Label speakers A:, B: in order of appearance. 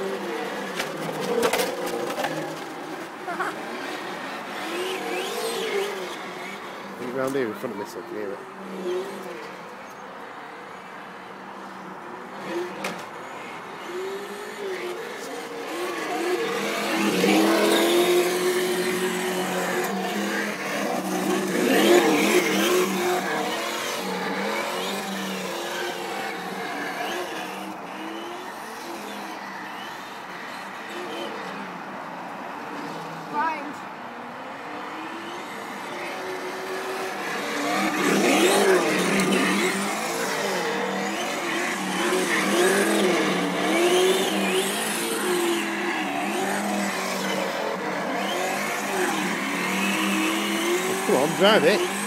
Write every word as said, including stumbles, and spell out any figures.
A: Round here in front of me so I can hear it.
B: Grind.
A: Come on, drive it.